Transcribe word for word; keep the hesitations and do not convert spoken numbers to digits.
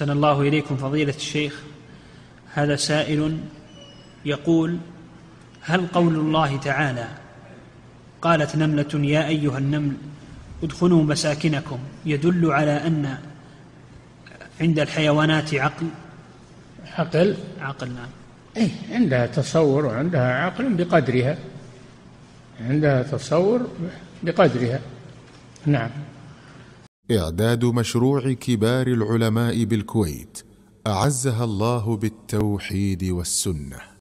أحسن الله إليكم فضيلة الشيخ. هذا سائل يقول: هل قول الله تعالى قالت نملة يا أيها النمل ادخلوا مساكنكم يدل على أن عند الحيوانات عقل؟ عقل عقل نعم. إيه، عندها تصور وعندها عقل بقدرها، عندها تصور بقدرها. نعم. إعداد مشروع كبار العلماء بالكويت أعزها الله بالتوحيد والسنة.